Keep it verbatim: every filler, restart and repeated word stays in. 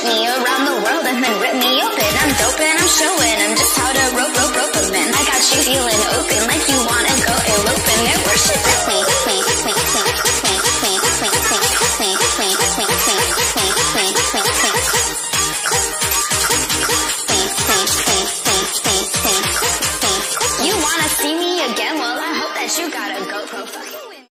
me around the world and then rip me open. I'm dope and I'm showing them just how to rope